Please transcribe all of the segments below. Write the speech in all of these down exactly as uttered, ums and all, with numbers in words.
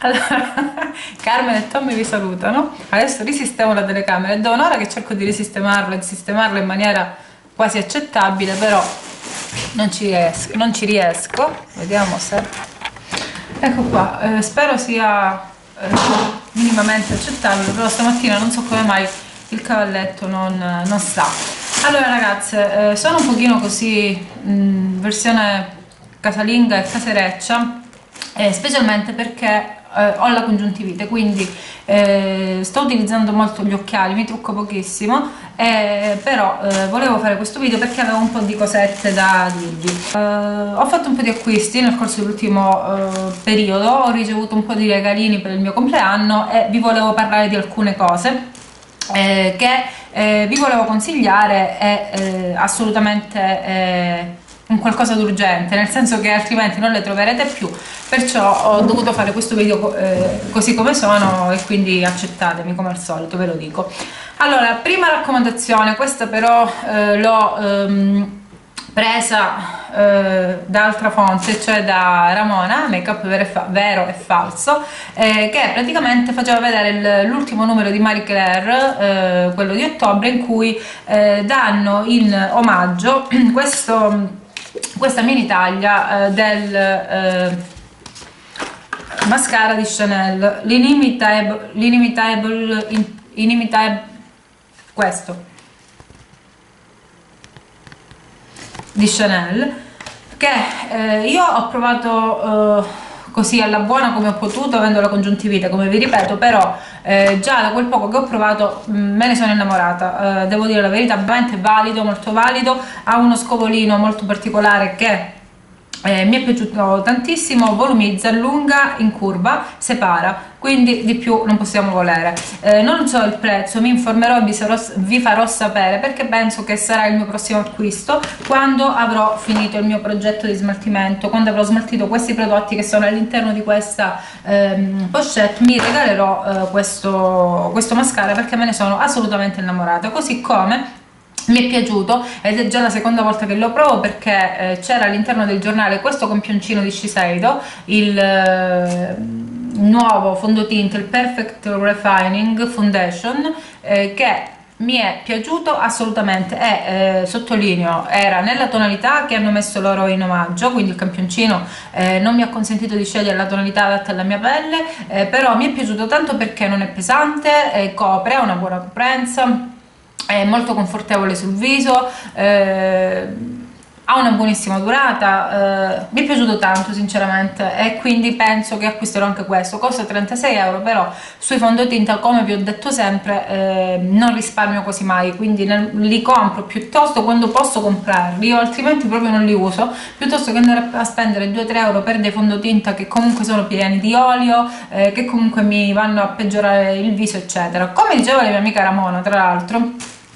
Allora, Carmen e Tommy vi salutano. Adesso risistemo la telecamera. È da un'ora che cerco di risistemarla e di sistemarla in maniera quasi accettabile, però non ci riesco, non ci riesco. Vediamo se... Ecco qua, eh, spero sia eh, minimamente accettabile, però stamattina non so come mai il cavalletto non, non sta. Allora ragazze, eh, sono un pochino così, mh, versione casalinga e casereccia, eh, specialmente perché eh, ho la congiuntivite, quindi eh, sto utilizzando molto gli occhiali, mi trucco pochissimo, eh, però eh, volevo fare questo video perché avevo un po' di cosette da dirvi. Eh, ho fatto un po' di acquisti nel corso dell'ultimo eh, periodo, ho ricevuto un po' di regalini per il mio compleanno e vi volevo parlare di alcune cose eh, che eh, vi volevo consigliare. È eh, assolutamente eh, un qualcosa d'urgente, nel senso che altrimenti non le troverete più, perciò ho dovuto fare questo video eh, così come sono, e quindi accettatemi come al solito, ve lo dico. Allora, prima raccomandazione, questa però eh, l'ho ehm, presa eh, da altra fonte, cioè da Ramona, Makeup Vero e, Vero e Falso, eh, che praticamente faceva vedere l'ultimo numero di Marie Claire, eh, quello di ottobre, in cui eh, danno in omaggio questo questa mini taglia eh, del eh, mascara di Chanel, l'Inimitable, l'Inimitable, Inimitable, questo di Chanel, che eh, io ho provato eh, così alla buona come ho potuto, avendo la congiuntivite, come vi ripeto, però eh, già da quel poco che ho provato mh, me ne sono innamorata, eh, devo dire la verità, veramente valido, molto valido, ha uno scovolino molto particolare che eh, mi è piaciuto tantissimo, volumizza, allunga, in curva, separa, quindi di più non possiamo volere. Eh, non so il prezzo, mi informerò e vi, sarò, vi farò sapere, perché penso che sarà il mio prossimo acquisto quando avrò finito il mio progetto di smaltimento, quando avrò smaltito questi prodotti che sono all'interno di questa ehm, pochette. Mi regalerò eh, questo, questo mascara perché me ne sono assolutamente innamorata, così come mi è piaciuto, ed è già la seconda volta che lo provo, perché eh, c'era all'interno del giornale questo campioncino di Shiseido, il eh, nuovo fondotinta, il Perfect Refining Foundation, eh, che mi è piaciuto assolutamente, e eh, sottolineo, era nella tonalità che hanno messo loro in omaggio, quindi il campioncino eh, non mi ha consentito di scegliere la tonalità adatta alla mia pelle, eh, però mi è piaciuto tanto perché non è pesante, eh, copre, ha una buona coprenza, è molto confortevole sul viso, eh, ha una buonissima durata, eh, mi è piaciuto tanto sinceramente, e quindi penso che acquisterò anche questo. Costa trentasei euro, però sui fondotinta, come vi ho detto sempre, eh, non risparmio quasi mai, quindi ne, li compro piuttosto quando posso comprarli, o altrimenti proprio non li uso, piuttosto che andare a spendere due tre euro per dei fondotinta che comunque sono pieni di olio, eh, che comunque mi vanno a peggiorare il viso eccetera. Come diceva la mia amica Ramona, tra l'altro,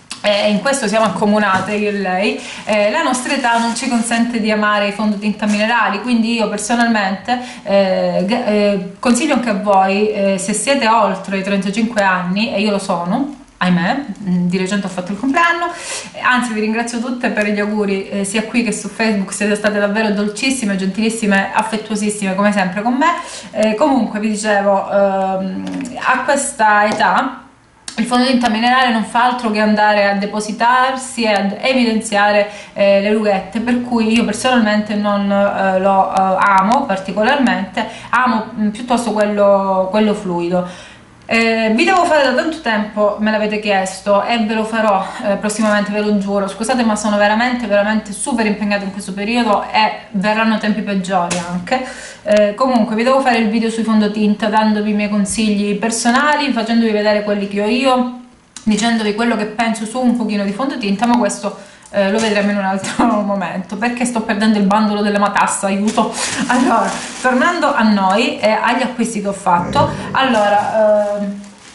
e in questo siamo accomunate io e lei, eh, la nostra età non ci consente di amare i fondotinta minerali, quindi io personalmente eh, eh, consiglio anche a voi, eh, se siete oltre i trentacinque anni, e io lo sono, ahimè, di recente ho fatto il compleanno, anzi vi ringrazio tutte per gli auguri, eh, sia qui che su Facebook, siete state davvero dolcissime, gentilissime, affettuosissime come sempre con me. Eh, comunque vi dicevo, ehm, a questa età il fondotinta minerale non fa altro che andare a depositarsi e ad evidenziare eh, le rughette, per cui io personalmente non eh, lo eh, amo particolarmente, amo mh, piuttosto quello, quello fluido. Eh, vi devo fare da tanto tempo, me l'avete chiesto, e ve lo farò eh, prossimamente, ve lo giuro. Scusate, ma sono veramente veramente super impegnata in questo periodo e verranno tempi peggiori anche. Eh, comunque vi devo fare il video sui fondotinta, dandovi i miei consigli personali, facendovi vedere quelli che ho io, dicendovi quello che penso su un pochino di fondotinta, ma questo Eh, lo vedremo in un altro momento, perché sto perdendo il bandolo della matassa, aiuto. Allora, tornando a noi e eh, agli acquisti che ho fatto, allora eh,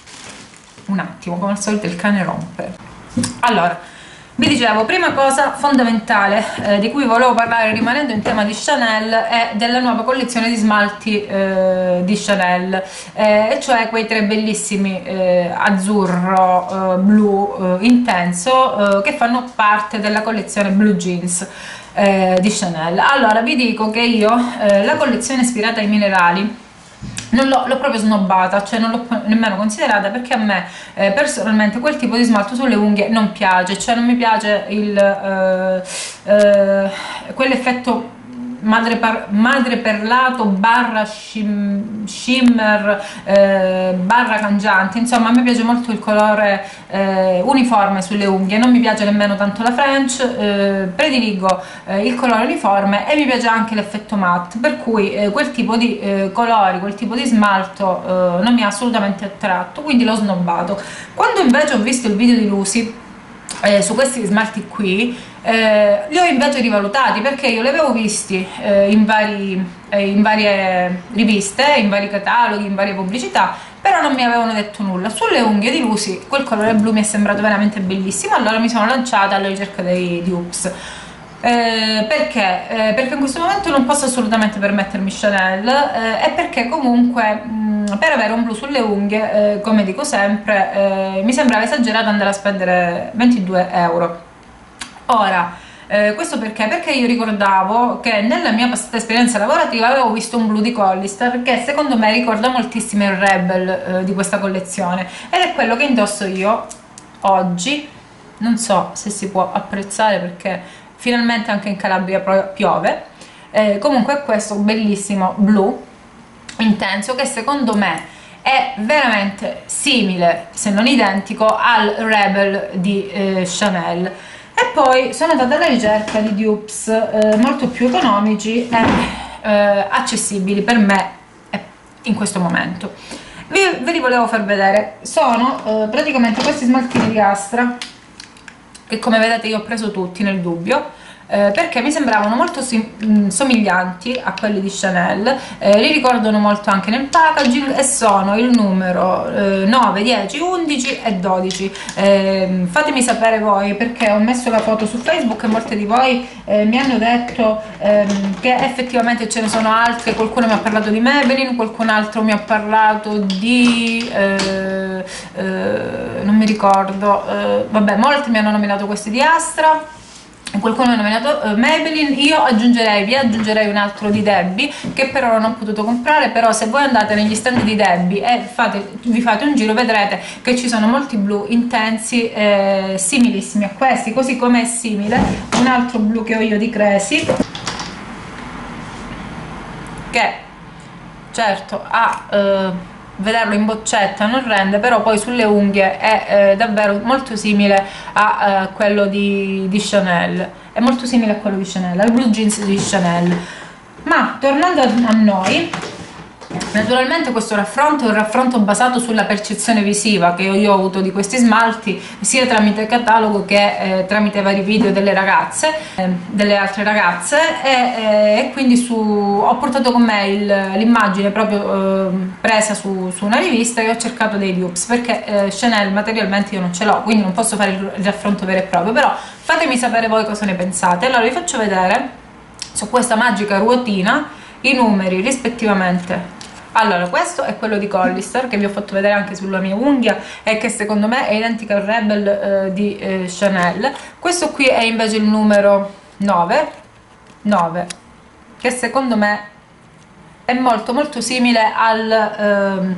un attimo, come al solito il cane rompe. Allora, vi dicevo, prima cosa fondamentale eh, di cui volevo parlare, rimanendo in tema di Chanel, è della nuova collezione di smalti eh, di Chanel, eh, e cioè quei tre bellissimi eh, azzurro, eh, blu eh, intenso, eh, che fanno parte della collezione Blue Jeans eh, di Chanel. Allora vi dico che io eh, la collezione ispirata ai minerali non l'ho proprio snobbata, cioè non l'ho nemmeno considerata, perché a me eh, personalmente quel tipo di smalto sulle unghie non piace, cioè non mi piace il eh, eh, quell'effetto madre, madreperlato barra shim, shimmer eh, barra cangiante. Insomma, a me piace molto il colore eh, uniforme sulle unghie, non mi piace nemmeno tanto la French, eh, prediligo eh, il colore uniforme, e mi piace anche l'effetto matte, per cui eh, quel tipo di eh, colori, quel tipo di smalto eh, non mi ha assolutamente attratto, quindi l'ho snobbato. Quando invece ho visto il video di Lucy Eh, su questi smalti qui, eh, li ho invece rivalutati, perché io li avevo visti eh, in, vari, eh, in varie riviste, in vari cataloghi, in varie pubblicità, però non mi avevano detto nulla. Sulle unghie di Lucy quel colore blu mi è sembrato veramente bellissimo, allora mi sono lanciata alla ricerca dei dupes. Eh, perché? Eh, perché in questo momento non posso assolutamente permettermi Chanel, eh, e perché comunque mh, per avere un blu sulle unghie, eh, come dico sempre, eh, mi sembrava esagerato andare a spendere ventidue euro. Ora, eh, questo perché? Perché io ricordavo che nella mia passata esperienza lavorativa avevo visto un blu di Hollister che secondo me ricorda moltissimo il Rebel eh, di questa collezione, ed è quello che indosso io oggi. Non so se si può apprezzare perché finalmente anche in Calabria piove. Eh, comunque è questo bellissimo blu intenso che secondo me è veramente simile, se non identico, al Rebel di eh, Chanel. E poi sono andata alla ricerca di dupes eh, molto più economici e eh, accessibili per me in questo momento. Vi, ve li volevo far vedere. Sono eh, praticamente questi smaltini di Astra, che come vedete io ho preso tutti nel dubbio, eh, perché mi sembravano molto sim somiglianti a quelli di Chanel, eh, li ricordano molto anche nel packaging, e sono il numero eh, nove, dieci, undici e dodici. Eh, fatemi sapere voi, perché ho messo la foto su Facebook e molte di voi eh, mi hanno detto ehm, che effettivamente ce ne sono altre. Qualcuno mi ha parlato di Maybelline, qualcun altro mi ha parlato di eh, eh, non mi ricordo, eh, vabbè, molti mi hanno nominato questi di Astra, qualcuno mi ha nominato uh, Maybelline. Io aggiungerei, vi aggiungerei un altro di Debbie, che per ora non ho potuto comprare, però se voi andate negli stand di Debbie e fate, vi fate un giro, vedrete che ci sono molti blu intensi eh, similissimi a questi, così come è simile un altro blu che ho io di Crazy, che certo ha eh, vederlo in boccetta non rende, però poi sulle unghie è eh, davvero molto simile a eh, quello di, di Chanel, è molto simile a quello di Chanel, al blue jeans di Chanel. Ma tornando a, a noi, naturalmente questo raffronto è un raffronto basato sulla percezione visiva che io ho avuto di questi smalti, sia tramite catalogo che eh, tramite vari video delle ragazze, eh, delle altre ragazze, e, eh, e quindi su, ho portato con me l'immagine proprio eh, presa su, su una rivista, e ho cercato dei dupes, perché eh, Chanel materialmente io non ce l'ho, quindi non posso fare il, il raffronto vero e proprio, però fatemi sapere voi cosa ne pensate. Allora vi faccio vedere su questa magica ruotina i numeri rispettivamente. Allora, questo è quello di Hollister, che vi ho fatto vedere anche sulla mia unghia e che secondo me è identica al Rebel eh, di eh, Chanel. Questo qui è invece il numero nove, nove, che secondo me è molto molto simile al ehm,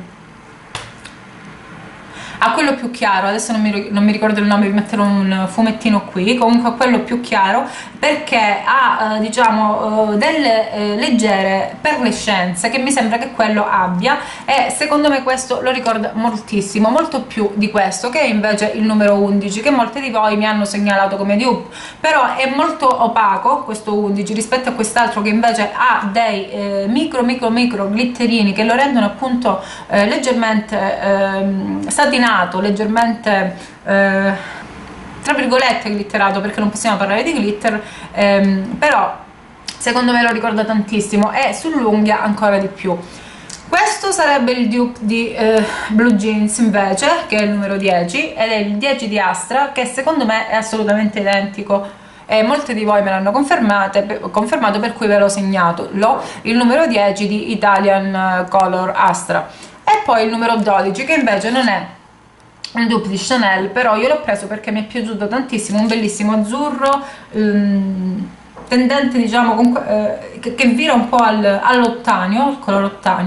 a quello più chiaro. Adesso non mi, non mi ricordo il nome, vi metterò un fumettino qui, comunque a quello più chiaro, perché ha eh, diciamo eh, delle eh, leggere perlescenze che mi sembra che quello abbia, e secondo me questo lo ricorda moltissimo, molto più di questo, che è invece il numero undici, che molti di voi mi hanno segnalato come dupe, però è molto opaco questo undici rispetto a quest'altro, che invece ha dei eh, micro micro micro glitterini che lo rendono appunto eh, leggermente eh, satinato, leggermente eh, tra virgolette glitterato, perché non possiamo parlare di glitter, ehm, però secondo me lo ricorda tantissimo, e sull'unghia ancora di più. Questo sarebbe il dupe di eh, Blue Jeans invece, che è il numero dieci, ed è il dieci di Astra, che secondo me è assolutamente identico, e molte di voi me l'hanno confermato, per cui ve l'ho segnato, lo, il numero dieci di Italian Color Astra. E poi il numero dodici, che invece non è un dupe di Chanel, però io l'ho preso perché mi è piaciuto tantissimo, un bellissimo azzurro ehm, tendente, diciamo, con, eh, che, che vira un po' al, all'ottanio, al colore ottanio,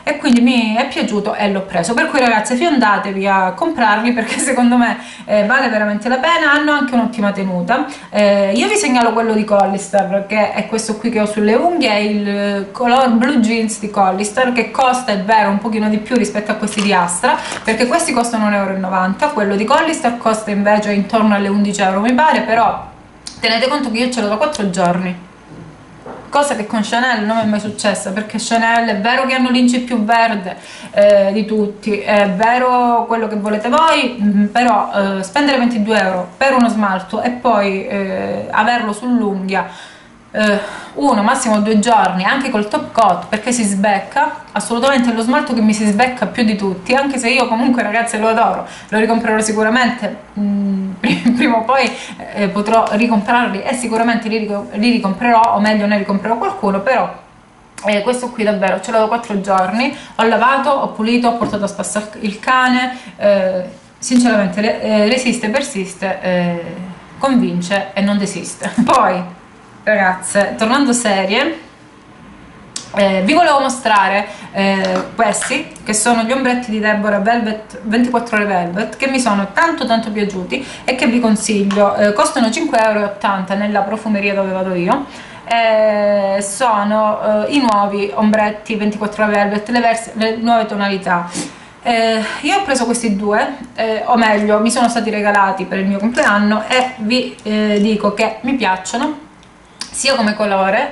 e quindi mi è piaciuto e l'ho preso. Per cui ragazze, fiondatevi a comprarli, perché secondo me eh, vale veramente la pena, hanno anche un'ottima tenuta. Eh, io vi segnalo quello di Collistar, che è questo qui che ho sulle unghie, il color blue jeans di Collistar, che costa, è vero, un pochino di più rispetto a questi di Astra, perché questi costano un euro e novanta, quello di Collistar costa invece intorno alle undici euro mi pare, però tenete conto che io ce l'ho da quattro giorni, cosa che con Chanel non mi è mai successa, perché Chanel è vero che hanno l'inci più verde eh, di tutti, è vero quello che volete voi, mh, però eh, spendere ventidue euro per uno smalto e poi eh, averlo sull'unghia eh, uno, massimo due giorni, anche col top coat, perché si sbecca, assolutamente è lo smalto che mi si sbecca più di tutti, anche se io comunque ragazze lo adoro, lo ricomprerò sicuramente, mh, prima o poi eh, potrò ricomprarli e sicuramente li, li ricomprerò, o meglio ne ricomprerò qualcuno, però eh, questo qui davvero ce l'ho da quattro giorni, ho lavato, ho pulito, ho portato a spassare il cane, eh, sinceramente eh, resiste, persiste, eh, convince e non desiste. Poi ragazze, tornando serie, eh, vi volevo mostrare eh, questi che sono gli ombretti di Deborah Velvet, ventiquattro ore Velvet, che mi sono tanto tanto piaciuti e che vi consiglio. Eh, costano cinque euro e ottanta nella profumeria dove vado io. Eh, sono eh, i nuovi ombretti ventiquattro ore Velvet, le, le nuove tonalità. Eh, io ho preso questi due, eh, o meglio mi sono stati regalati per il mio compleanno, e vi eh, dico che mi piacciono sia come colore.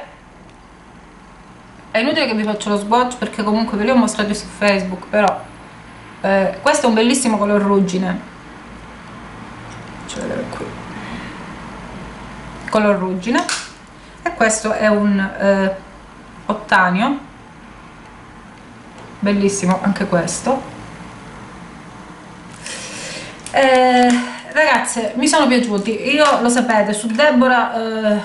È inutile che vi faccio lo swatch perché comunque ve li ho mostrati su Facebook, però eh, questo è un bellissimo color ruggine, faccio vedere qui, color ruggine, e questo è un eh, ottanio, bellissimo anche questo. Eh, ragazze, mi sono piaciuti, io lo sapete, su Deborah eh,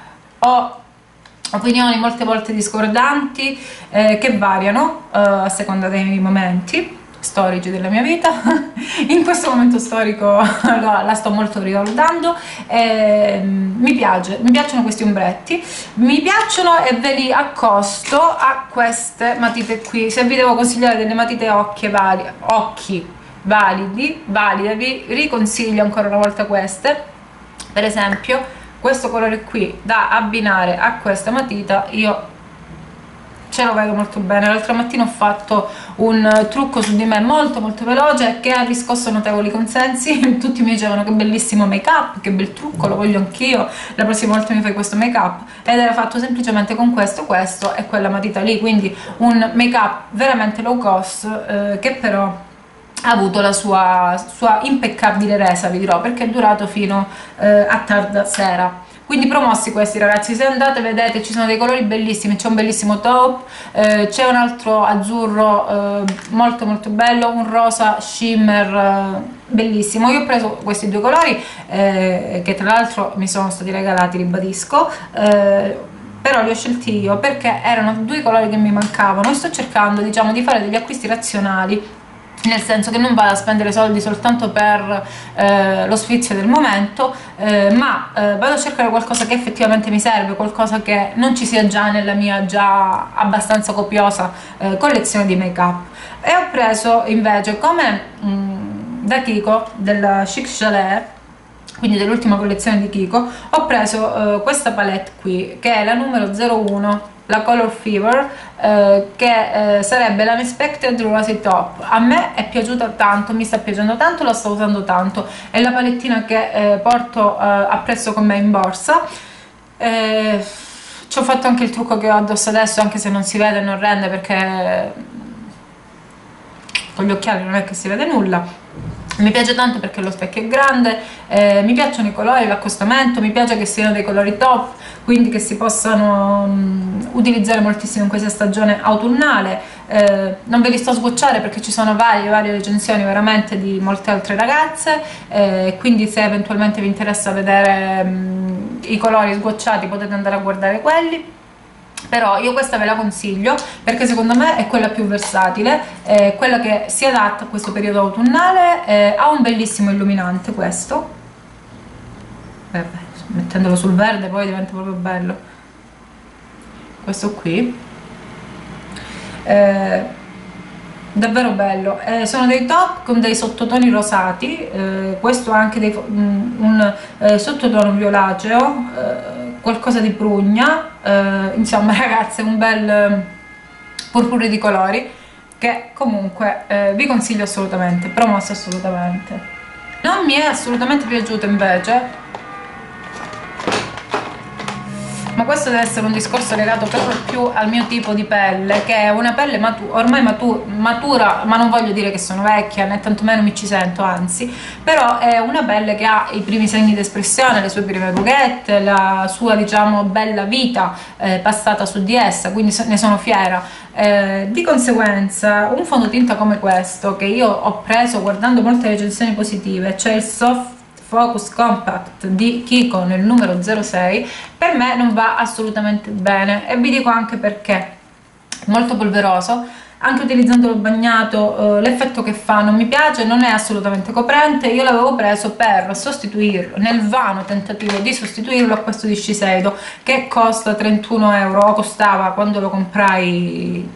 ho opinioni molte volte discordanti eh, che variano eh, a seconda dei momenti storici della mia vita. In questo momento storico la, la sto molto rivalutando. Eh, mi piace, mi piacciono questi ombretti, mi piacciono e ve li accosto a queste matite qui. Se vi devo consigliare delle matite occhi validi, occhi validi, valide, vi riconsiglio ancora una volta queste. Per esempio questo colore qui da abbinare a questa matita io ce lo vedo molto bene. L'altra mattina ho fatto un trucco su di me molto molto veloce che ha riscosso notevoli consensi. Tutti mi dicevano che bellissimo make up, che bel trucco, lo voglio anch'io, la prossima volta mi fai questo make up, ed era fatto semplicemente con questo, questo e quella matita lì, quindi un make up veramente low cost eh, che però ha avuto la sua, sua impeccabile resa, vi dirò, perché è durato fino eh, a tarda sera. Quindi promossi questi ragazzi, se andate vedete ci sono dei colori bellissimi, c'è un bellissimo taupe, eh, c'è un altro azzurro eh, molto molto bello, un rosa shimmer eh, bellissimo. Io ho preso questi due colori eh, che tra l'altro mi sono stati regalati, ribadisco, eh, però li ho scelti io perché erano due colori che mi mancavano e sto cercando, diciamo, di fare degli acquisti razionali, nel senso che non vado a spendere soldi soltanto per eh, lo sfizio del momento, eh, ma eh, vado a cercare qualcosa che effettivamente mi serve, qualcosa che non ci sia già nella mia già abbastanza copiosa eh, collezione di make up. E ho preso invece, come mh, da Kiko, della Chic Chalet, quindi dell'ultima collezione di Kiko, ho preso eh, questa palette qui, che è la numero zero uno, la Color Fever, eh, che eh, sarebbe la Unexpected Rosy Top. A me è piaciuta tanto, mi sta piacendo tanto, la sto usando tanto, è la palettina che eh, porto eh, appresso con me in borsa. Eh, ci ho fatto anche il trucco che ho addosso adesso, anche se non si vede, non rende, perché con gli occhiali non è che si vede nulla. Mi piace tanto perché lo specchio è grande, eh, mi piacciono i colori, l'accostamento, mi piace che siano dei colori top, quindi che si possano um, utilizzare moltissimo in questa stagione autunnale. Eh, non ve li sto a swatchare perché ci sono varie, varie recensioni veramente di molte altre ragazze, eh, quindi se eventualmente vi interessa vedere um, i colori swatchati potete andare a guardare quelli. Però io questa ve la consiglio perché secondo me è quella più versatile, è quella che si adatta a questo periodo autunnale, eh, ha un bellissimo illuminante questo, vabbè, mettendolo sul verde poi diventa proprio bello, questo qui, eh, davvero bello. Eh, sono dei top con dei sottotoni rosati, eh, questo ha anche dei, un, un eh, sottotono violaceo, eh, qualcosa di prugna, eh, insomma ragazze, un bel purpurri di colori che comunque eh, vi consiglio assolutamente, promosso assolutamente. Non mi è assolutamente piaciuto invece, ma questo deve essere un discorso legato proprio più al mio tipo di pelle, che è una pelle matu ormai matu matura, ma non voglio dire che sono vecchia, né tantomeno mi ci sento, anzi, però è una pelle che ha i primi segni di espressione, le sue prime rughette, la sua, diciamo, bella vita eh, passata su di essa, quindi ne sono fiera. Eh, di conseguenza un fondotinta come questo, che io ho preso guardando molte recensioni positive, cioè il Soft Focus Compact di Kiko nel numero zero sei, per me non va assolutamente bene, e vi dico anche perché. Molto polveroso, anche utilizzandolo bagnato, eh, l'effetto che fa non mi piace, non è assolutamente coprente. Io l'avevo preso per sostituirlo, nel vano tentativo di sostituirlo a questo di Shiseido, che costa trentuno euro, costava quando lo comprai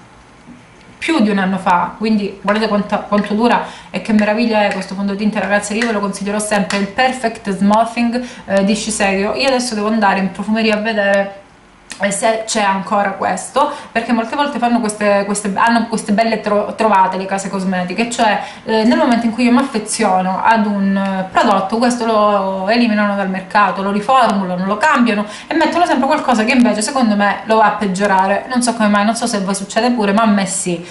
più di un anno fa, quindi guardate quanto, quanto dura e che meraviglia è questo fondotinta, ragazzi. Io ve lo consiglierò sempre, il Perfect Smoothing eh, di Shiseido. Io adesso devo andare in profumeria a vedere se c'è ancora questo, perché molte volte fanno queste, queste, hanno queste belle tro, trovate le case cosmetiche, cioè eh, nel momento in cui io mi affeziono ad un eh, prodotto, questo lo eliminano dal mercato, lo riformulano, lo cambiano e mettono sempre qualcosa che invece secondo me lo va a peggiorare. Non so come mai, non so se a voi succede pure, ma a me sì.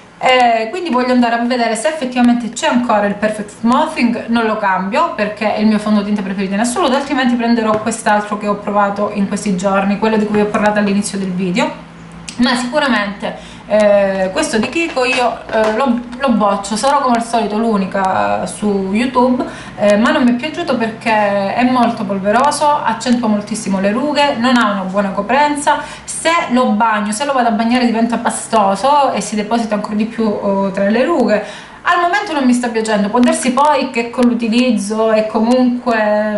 Eh, quindi voglio andare a vedere se effettivamente c'è ancora il Perfect Smoothing. Non lo cambio perché è il mio fondotinta preferito in assoluto, altrimenti prenderò quest'altro che ho provato in questi giorni, quello di cui ho parlato all'inizio del video. Ma sicuramente eh, questo di Kiko io eh, lo, lo boccio, sarò come al solito l'unica su YouTube, eh, ma non mi è piaciuto perché è molto polveroso, accentua moltissimo le rughe, non ha una buona coprenza. Se lo bagno, se lo vado a bagnare diventa pastoso e si deposita ancora di più oh, tra le rughe. Al momento non mi sta piacendo, può darsi poi che con l'utilizzo e comunque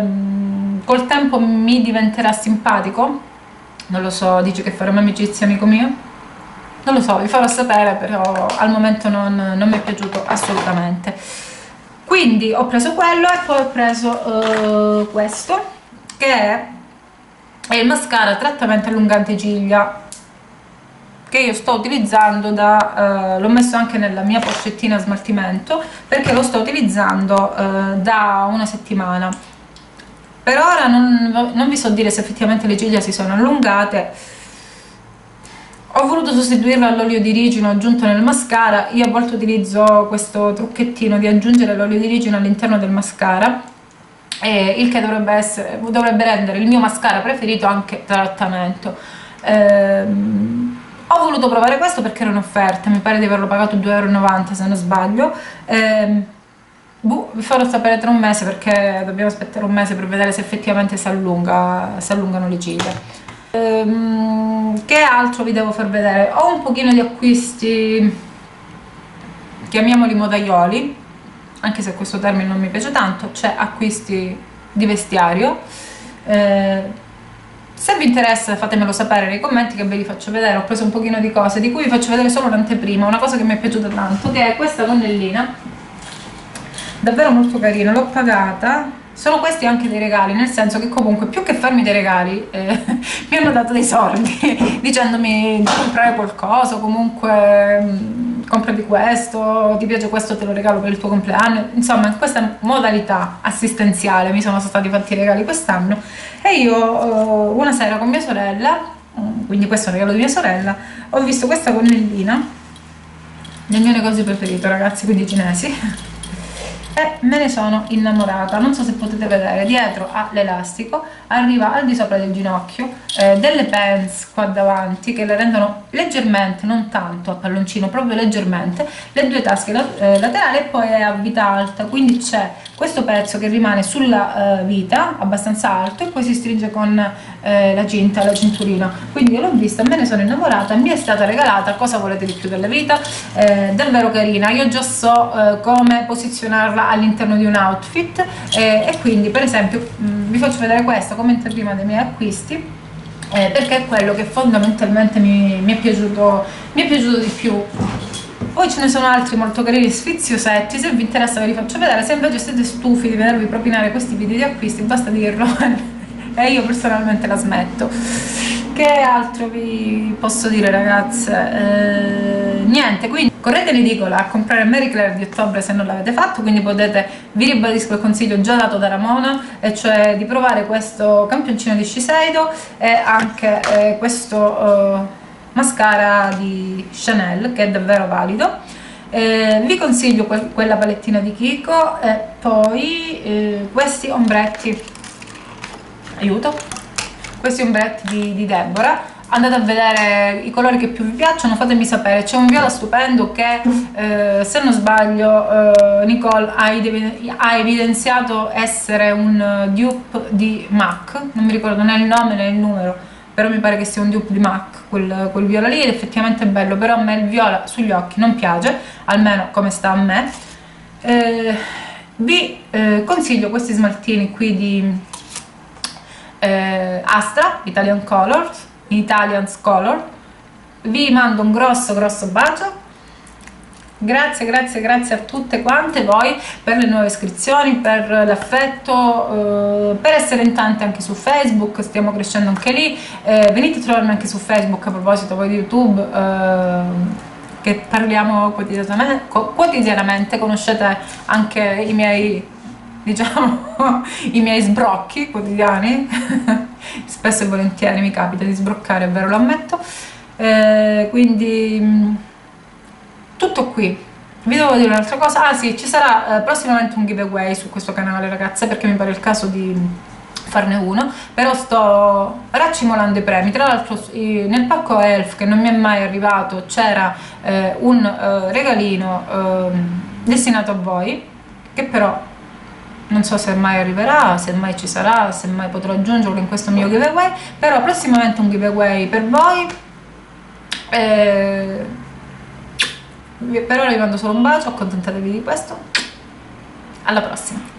mh, col tempo mi diventerà simpatico. Non lo so, dici che faremo amicizia, amico mio? Non lo so, vi farò sapere, però al momento non, non mi è piaciuto assolutamente. Quindi ho preso quello e poi ho preso uh, questo, che è, è il mascara trattamento allungante ciglia, che io sto utilizzando da... Uh, l'ho messo anche nella mia pochettina smaltimento, perché lo sto utilizzando uh, da una settimana. Per ora non, non vi so dire se effettivamente le ciglia si sono allungate. Ho voluto sostituirlo all'olio di ricino aggiunto nel mascara. Io a volte utilizzo questo trucchettino di aggiungere l'olio di ricino all'interno del mascara, e il che dovrebbe, essere, dovrebbe rendere il mio mascara preferito anche trattamento. Ehm, ho voluto provare questo perché era un'offerta, mi pare di averlo pagato due e novanta euro se non sbaglio. Ehm, Boh, vi farò sapere tra un mese, perché dobbiamo aspettare un mese per vedere se effettivamente si, allunga, si allungano le ciglia. Ehm, che altro vi devo far vedere? Ho un pochino di acquisti, chiamiamoli modaioli, anche se questo termine non mi piace tanto, cioè acquisti di vestiario. Ehm, se vi interessa fatemelo sapere nei commenti che ve li faccio vedere. Ho preso un pochino di cose di cui vi faccio vedere solo un'anteprima, una cosa che mi è piaciuta tanto, che è questa gonnellina. Davvero molto carina, l'ho pagata. Sono questi anche dei regali, nel senso che comunque più che farmi dei regali eh, mi hanno dato dei soldi dicendomi di comprare qualcosa, comunque mh, comprati questo, ti piace questo, te lo regalo per il tuo compleanno. Insomma, in questa modalità assistenziale mi sono stati fatti i regali quest'anno, e io eh, una sera con mia sorella, quindi questo è un regalo di mia sorella, ho visto questa gonnellina nel mio negozio preferito, ragazzi, quindi cinesi, e me ne sono innamorata. Non so se potete vedere, dietro ha l'elastico, arriva al di sopra del ginocchio, eh, delle pants qua davanti che le rendono leggermente, non tanto a palloncino, proprio leggermente, le due tasche eh, laterali, e poi è a vita alta, quindi c'è questo pezzo che rimane sulla eh, vita abbastanza alto e poi si stringe con eh, la cinta, la cinturina. Quindi io l'ho vista, me ne sono innamorata, mi è stata regalata, cosa volete di più della vita? Eh, davvero carina. Io già so eh, come posizionarla all'interno di un outfit, eh, e quindi per esempio mh, vi faccio vedere questo come anteprima dei miei acquisti, eh, perché è quello che fondamentalmente mi, mi, è piaciuto, mi è piaciuto di più. Poi ce ne sono altri molto carini, sfiziosetti, se vi interessa ve li faccio vedere. Se invece siete stufi di vedervi propinare questi video di acquisti, basta dirlo e io personalmente la smetto. Che altro vi posso dire, ragazze? Eh, niente, quindi correte in edicola a comprare Marie Claire di ottobre se non l'avete fatto, quindi potete, vi ribadisco il consiglio già dato da Ramona, e cioè di provare questo campioncino di Shiseido e anche eh, questo eh, mascara di Chanel, che è davvero valido. Eh, vi consiglio que quella palettina di Kiko e poi eh, questi ombretti, aiuto, questi ombretti di, di Deborah. Andate a vedere i colori che più vi piacciono, fatemi sapere. C'è un viola stupendo che eh, se non sbaglio eh, Nicole ha, ha evidenziato essere un dupe di MAC, non mi ricordo né il nome né il numero, però mi pare che sia un dupe di MAC quel, quel viola lì, ed effettivamente è bello, però a me il viola sugli occhi non piace, almeno come sta a me. Eh, vi eh, consiglio questi smaltini qui di eh, Astra, Italian Colors, Italian's Color. Vi mando un grosso grosso bacio, grazie grazie grazie a tutte quante voi per le nuove iscrizioni, per l'affetto, eh, per essere in tante anche su Facebook, stiamo crescendo anche lì. Eh, venite a trovarmi anche su Facebook, a proposito voi di YouTube, eh, che parliamo quotidianamente, quotidianamente, conoscete anche i miei, diciamo, i miei sbrocchi quotidiani. Spesso e volentieri mi capita di sbroccare, è vero, lo ammetto. Eh, quindi mh, tutto qui. Vi devo dire un'altra cosa, ah sì, ci sarà eh, prossimamente un giveaway su questo canale, ragazze, perché mi pare il caso di farne uno, però sto raccimolando i premi. Tra l'altro nel pacco Elf, che non mi è mai arrivato, c'era eh, un eh, regalino eh, destinato a voi, che però non so se mai arriverà, se mai ci sarà, se mai potrò aggiungerlo in questo mio giveaway, però prossimamente un giveaway per voi. Eh, per ora vi mando solo un bacio, accontentatevi di questo, alla prossima.